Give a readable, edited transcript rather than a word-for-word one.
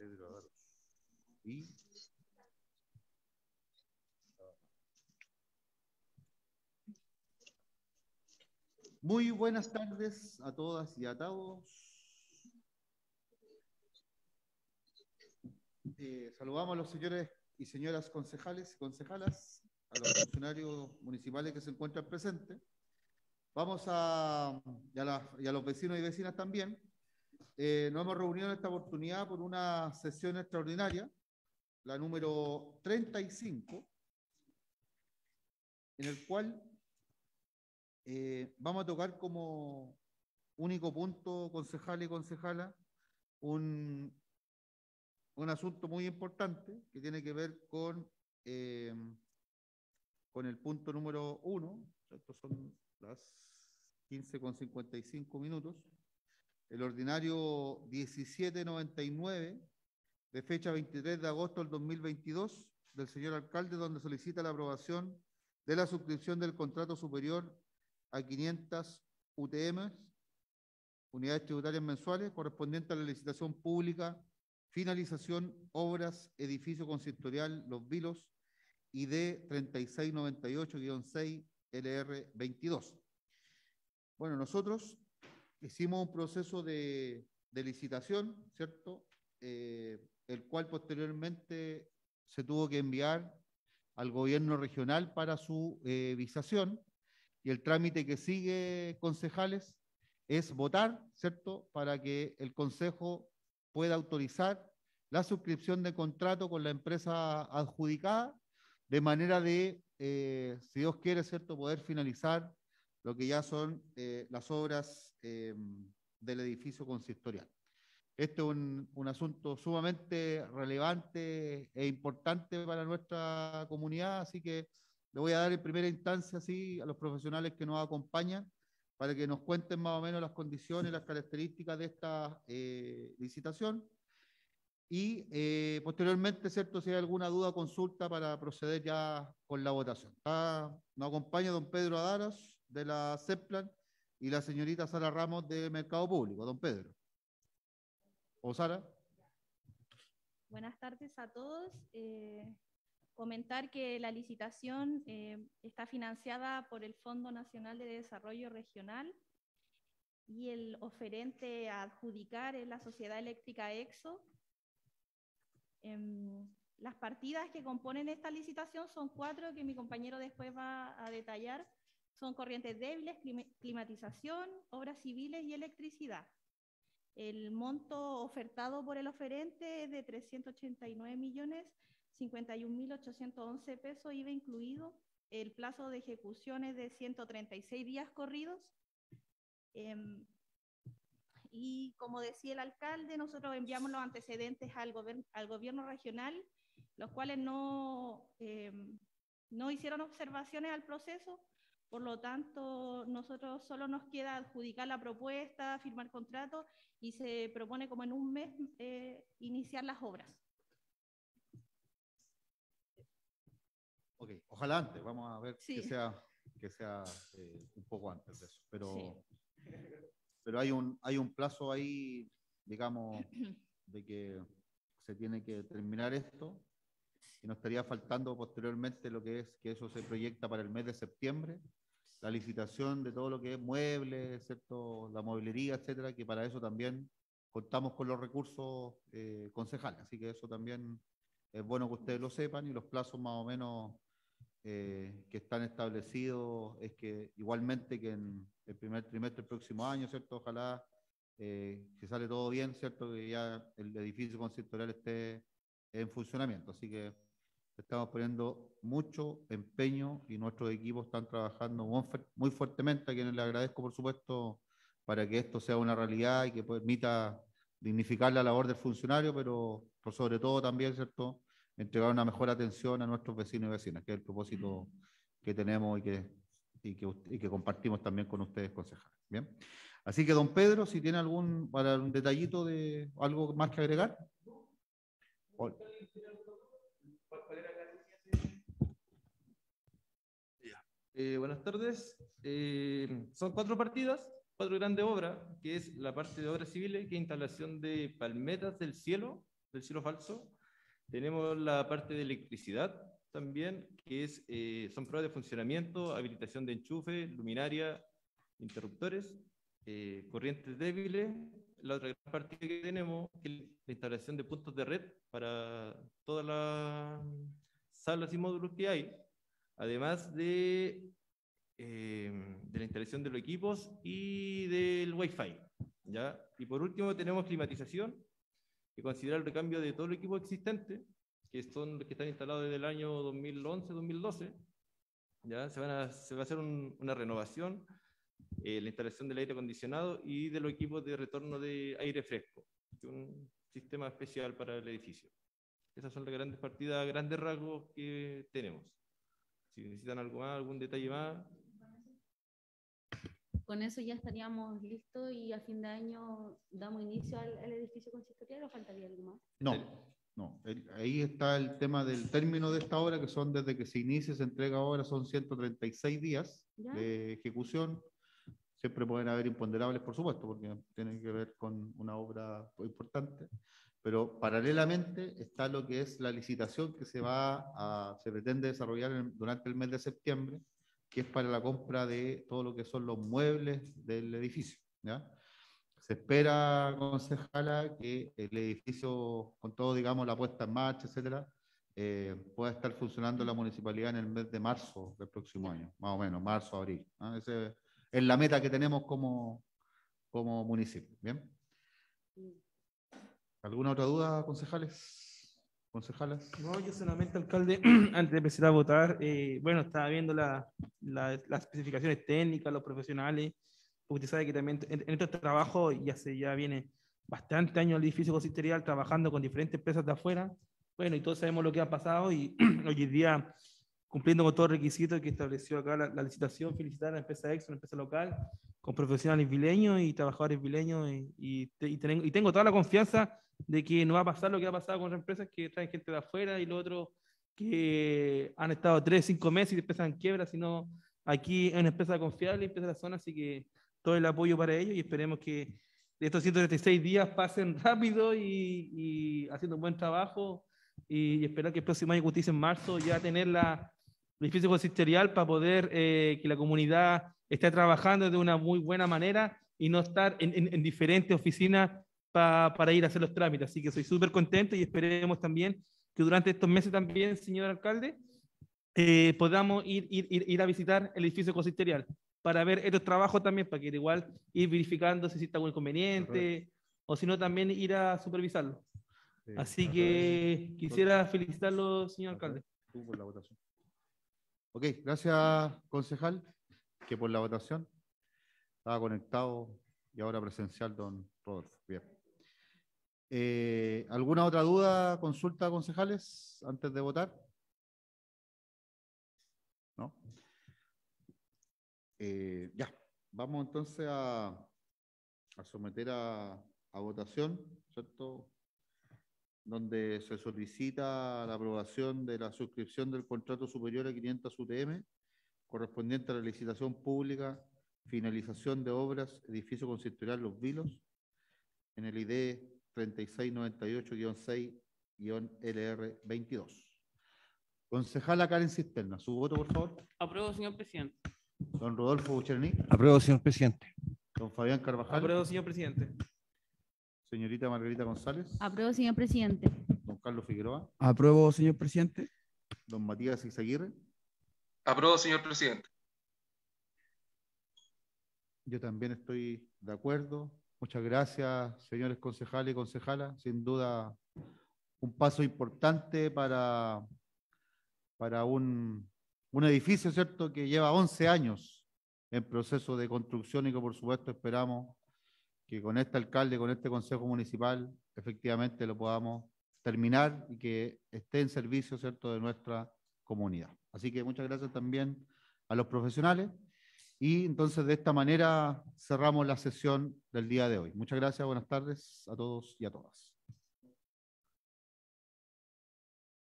Pedro Avaros. Y muy buenas tardes a todas y a todos. Saludamos a los señores y señoras concejales y concejalas, a los funcionarios municipales que se encuentran presentes. Vamos y a los vecinos y vecinas también. Nos hemos reunido en esta oportunidad por una sesión extraordinaria, la número 35, en el cual vamos a tocar como único punto, concejal y concejala, un asunto muy importante que tiene que ver con el punto número 1. Estos son las 15:55, el ordinario 1799 de fecha 23 de agosto del 2022 del señor alcalde, donde solicita la aprobación de la suscripción del contrato superior a 500 UTM, unidades tributarias mensuales, correspondiente a la licitación pública, finalización, obras, edificio consistorial, Los Vilos, ID 3698-6 LR22. Bueno, nosotros hicimos un proceso de licitación, ¿cierto? El cual posteriormente se tuvo que enviar al gobierno regional para su visación, y el trámite que sigue, concejales, es votar, ¿cierto?, para que el Consejo pueda autorizar la suscripción de contrato con la empresa adjudicada, de manera de, si Dios quiere, ¿cierto?, poder finalizar lo que ya son las obras del edificio consistorial. Este es un asunto sumamente relevante e importante para nuestra comunidad, así que le voy a dar en primera instancia sí, a los profesionales que nos acompañan para que nos cuenten más o menos las condiciones, las características de esta licitación, y posteriormente, ¿cierto?, si hay alguna duda o consulta para proceder ya con la votación. Nos acompaña don Pedro Adaras de la CEPLAN y la señorita Sara Ramos de Mercado Público. Don Pedro. ¿O Sara? Buenas tardes a todos. Comentar que la licitación está financiada por el Fondo Nacional de Desarrollo Regional y el oferente a adjudicar es la Sociedad Eléctrica EXO. Las partidas que componen esta licitación son 4, que mi compañero después va a detallar. Son corrientes débiles, climatización, obras civiles y electricidad. El monto ofertado por el oferente es de 389.051.811 pesos, IVA incluido. El plazo de ejecución es de 136 días corridos. Y como decía el alcalde, nosotros enviamos los antecedentes al gobierno regional, los cuales no hicieron observaciones al proceso. Por lo tanto, nosotros solo nos queda adjudicar la propuesta, firmar contrato, y se propone como en un mes iniciar las obras. Ok, ojalá antes, vamos a ver sí. que sea un poco antes de eso, pero, sí. pero hay un plazo ahí, digamos, de que se tiene que terminar esto, y nos estaría faltando posteriormente lo que es que eso se proyecta para el mes de septiembre, la licitación de todo lo que es muebles, ¿cierto?, la mueblería, etcétera, que para eso también contamos con los recursos concejales, así que eso también es bueno que ustedes lo sepan, y los plazos más o menos que están establecidos es que igualmente que en el primer trimestre del próximo año, ¿cierto?, ojalá, si sale todo bien, ¿cierto?, que ya el edificio consistorial esté en funcionamiento, así que estamos poniendo mucho empeño y nuestros equipos están trabajando muy fuertemente, a quienes les agradezco, por supuesto, para que esto sea una realidad y que permita dignificar la labor del funcionario, pero por sobre todo también, ¿cierto?, entregar una mejor atención a nuestros vecinos y vecinas, que es el propósito que tenemos y que compartimos también con ustedes, concejales. Bien. Así que, don Pedro, si tiene un detallito de algo más que agregar. Buenas tardes. Son 4 partidas, 4 grandes obras, que es la parte de obras civiles, que es instalación de palmeras del cielo del cielo falso. Tenemos la parte de electricidad también, que son pruebas de funcionamiento, habilitación de enchufe, luminaria, interruptores, corrientes débiles. La otra gran parte que tenemos es la instalación de puntos de red para todas las salas y módulos que hay, además de la instalación de los equipos y del Wi-Fi, ¿ya? Y por último tenemos climatización, que considera el recambio de todo el equipo existente, que son los que están instalados desde el año 2011-2012, ¿ya? Se va a hacer una renovación, la instalación del aire acondicionado y de los equipos de retorno de aire fresco, que es un sistema especial para el edificio. Esas son las grandes partidas, grandes rasgos que tenemos. Si necesitan algo más, algún detalle más. Con eso ya estaríamos listos y a fin de año damos inicio al edificio consistorial, ¿o faltaría algo más? No. Ahí está el tema del término de esta obra, que son desde que se inicia, se entrega ahora, son 136 días ¿Ya? de ejecución. Siempre pueden haber imponderables, por supuesto, porque tienen que ver con una obra importante. Pero paralelamente está lo que es la licitación que se pretende desarrollar durante el mes de septiembre, que es para la compra de todo lo que son los muebles del edificio, ¿ya? Se espera, concejala, que el edificio, con todo, digamos, la puesta en marcha, etcétera, pueda estar funcionando en la municipalidad en el mes de marzo del próximo año, más o menos, marzo, abril, ¿no? Esa es la meta que tenemos como municipio. ¿Bien? ¿Alguna otra duda, concejales? ¿Concejalas? No, yo solamente, alcalde, antes de empezar a votar, bueno, estaba viendo las especificaciones técnicas, los profesionales, porque usted sabe que también en estos trabajos ya viene bastante años el edificio consistorial trabajando con diferentes empresas de afuera. Bueno, y todos sabemos lo que ha pasado y hoy en día, cumpliendo con todos los requisitos que estableció acá la licitación, felicitar a la empresa Exxon, una empresa local, con profesionales vileños y trabajadores vileños, y tengo toda la confianza de que no va a pasar lo que ha pasado con otras empresas que traen gente de afuera y los otros que han estado 3, 5 meses y después están en quiebra, sino aquí es una empresa confiable, empresa de la zona, así que todo el apoyo para ellos y esperemos que estos 136 días pasen rápido y haciendo un buen trabajo y esperar que el próximo año, justicia en marzo, ya tener el edificio consistorial para poder que la comunidad esté trabajando de una muy buena manera y no estar en diferentes oficinas para ir a hacer los trámites. Así que soy súper contento y esperemos también que durante estos meses también, señor alcalde, podamos ir a visitar el edificio consistorial para ver estos trabajos también, para que igual ir verificando si está algún inconveniente o si no también ir a supervisarlo. Así que quisiera felicitarlo, señor alcalde. Por la votación. Ok, gracias, concejal, que por la votación estaba conectado y ahora presencial don Rodolfo. Bien. ¿Alguna otra duda, consulta, concejales, antes de votar? ¿No? Ya, vamos entonces a someter a votación, ¿cierto? Donde se solicita la aprobación de la suscripción del contrato superior a 500 UTM, correspondiente a la licitación pública, finalización de obras, edificio consistorial Los Vilos, en el ID 3698-6-LR22. Concejala Karen Cisterna, su voto, por favor. Apruebo, señor presidente. Don Rodolfo Bucherny. Apruebo, señor presidente. Don Fabián Carvajal. Apruebo, señor presidente. Señorita Margarita González. Apruebo, señor presidente. Don Carlos Figueroa. Apruebo, señor presidente. Don Matías Izaguirre. Apruebo, señor presidente. Yo también estoy de acuerdo. Muchas gracias, señores concejales y concejalas. Sin duda, un paso importante para un edificio, ¿cierto?, que lleva 11 años en proceso de construcción y que, por supuesto, esperamos que con este alcalde, con este consejo municipal, efectivamente lo podamos terminar y que esté en servicio, ¿cierto?, de nuestra comunidad. Así que muchas gracias también a los profesionales. Y entonces de esta manera cerramos la sesión del día de hoy. Muchas gracias, buenas tardes a todos y a todas.